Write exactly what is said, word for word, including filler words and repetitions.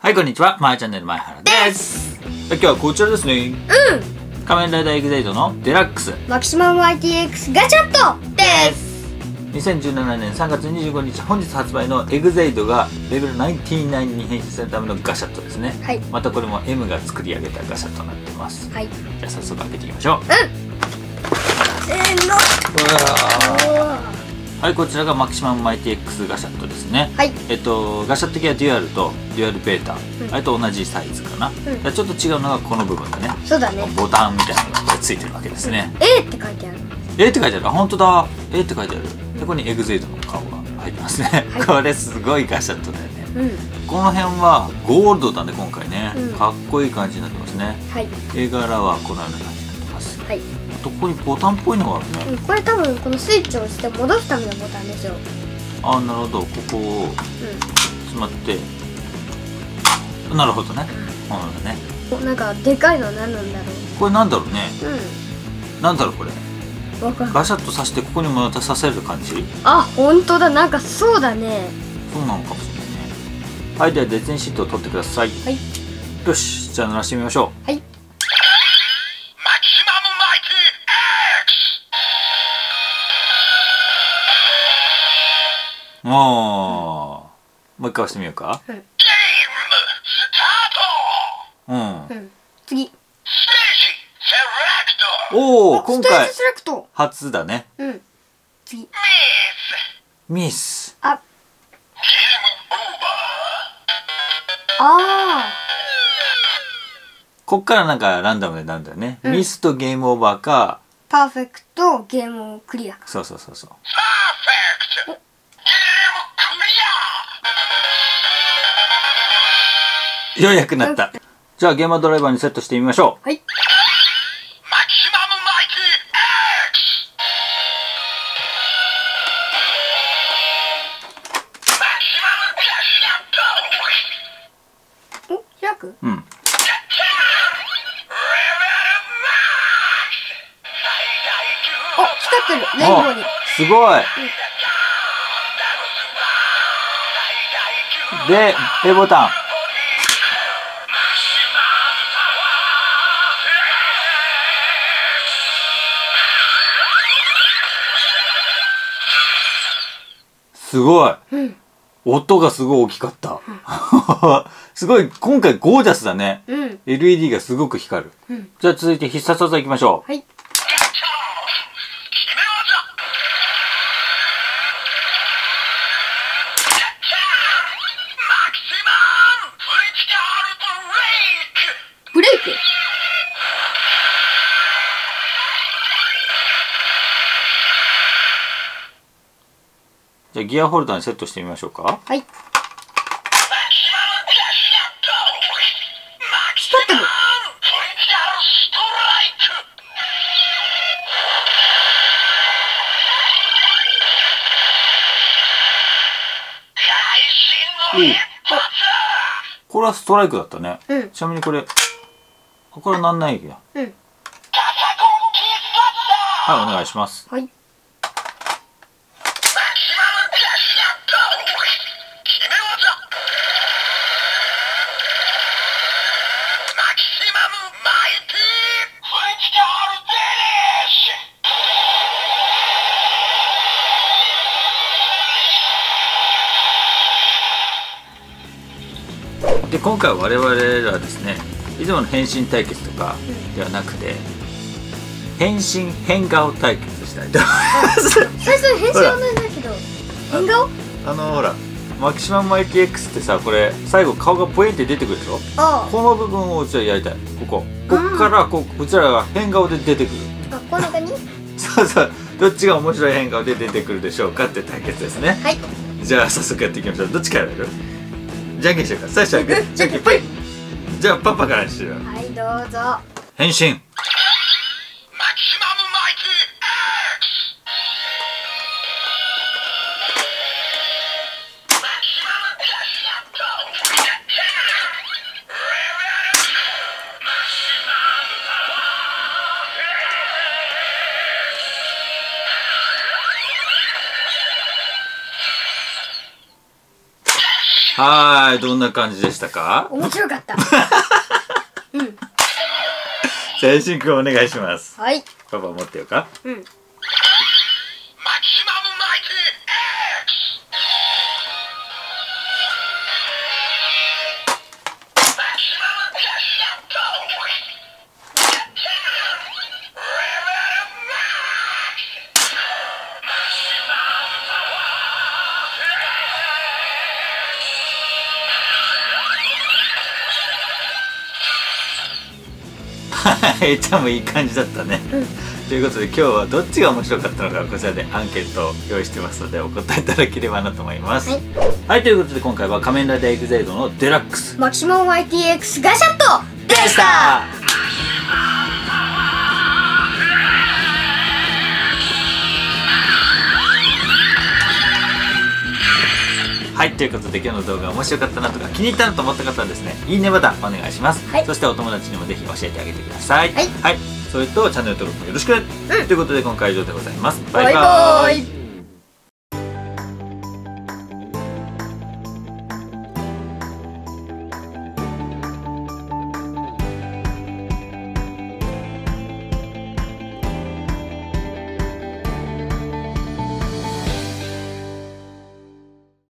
はい、こんにちは。マイチャンネル前原です。今日はこちらですね。 うん。 仮面ライダーエグゼイドのデラックス。 マキシマム アイティーエックス ガチャットです。 にせんじゅうななねんさんがつにじゅうごにち、本日発売のエグゼイドがレベルきゅうじゅうきゅうに変身するためのガシャットですね。 はい。 またこれも エム が作り上げたガシャットになってます。 はい。 じゃあ早速開けていきましょう。 うん。せーの。 うわはい、こちらがマキシマム アイティーエックス ガシャットですね。 はい。 えっと、ガシャット系はデュアルとデュアルベータ、 うん、 あれと同じサイズかな。 うん、 ちょっと違うのがこの部分だね。 そうだね。 ボタンみたいなのがついてるわけですね。 A って書いてある。 A って書いてある。あ、本当だ。A って書いてある。で、ここにエグゼイドの顔が入ってますね。はい、これすごいガシャットだよね。 うん。 この辺はゴールドだね、今回ね。 うん、 かっこいい感じになってますね。 はい。 絵柄はこのような感じになってます。 はい。 あとここにボタンっぽいのがあるね。 うん、これ多分このスイッチを押して戻すためのボタンですよ。 あ、なるほど。ここを詰まって、うん、なるほどね。そうなんだね。 お、なんかでかいの何なんだろう。 これなんだろうね。 うん。 なんだろうこれ。 わかんない。 ガシャットさしてここにもまた刺せる感じ？ あ、本当だ。なんかそうだね。 そうなのかもしれないね。はい、ではデザインシートを取ってください。 はい。 よし、じゃあ鳴らしてみましょう。 はい。 おー、もう一回押してみようか。 うん。 うん。 うん。次。 おお、今回ステージセレクト。 初だね。 うん。次。 ミス。 あ。あこっからなんかランダムでなんだよね。 うん、 ミスとゲームオーバーか。 パーフェクトゲームクリア。 そうそうそうそう。ようやくなった。じゃあゲームドライバーにセットしてみましょう。 はい。お、開く？ うん。 お、光ってる。レインボーに。 すごい。うん、で、A ボタン。すごい、うん、音がすごい大きかった、うん、すごい今回ゴージャスだね、うん、エルイーディー がすごく光る、うん、じゃあ続いて必殺技いきましょう。はい。 ブレイク。 じゃあギアホルダーにセットしてみましょうか。 はい。光ってる。 うん、これはストライクだったね、 うん、 ちなみにこれこれはなんないや、うん、はい、お願いします。 はい。 で今回我々はですね、いつもの変身対決とかではなくて、うん、変身変顔対決したいと思います。 最初変身は同じだけど変顔、 あのほらマキシマム アイティーエックス ってさ、これ最後顔がポエンって出てくるでしょ。ああ、この部分をうちらやりたい。こここっからこううちらが変顔で出てくる。 あ、この中にそうそう、どっちが面白い変顔で出てくるでしょうかって対決ですね。 はい。 じゃあ早速やっていきましょう。どっちからやる？じゃんけんしようか。最初はグー、じゃんけんぽい。じゃあパパからにしよう。 はい、どうぞ。 変身。ははい、どんな感じでしたか？ 面白かった。うん。 じゃあ、しんくんお願いします。 はい。 パパ持ってよか？ うん。 はい、多分いい感じだったね。うん、ということで今日はどっちが面白かったのかこちらでアンケートを用意してますのでお答えいただければなと思います。はい、はい、ということで今回は仮面ライダーエグゼイドのデラックスマキシマム ワイティーエックス ガシャットでした。 はい、ということで今日の動画面白かったなとか気に入ったなと思った方はですね、いいねボタンお願いします。はい、そしてお友達にもぜひ教えてあげてください。はい、はい、それとチャンネル登録もよろしく、うん、ということで今回は以上でございます。バイバーイ。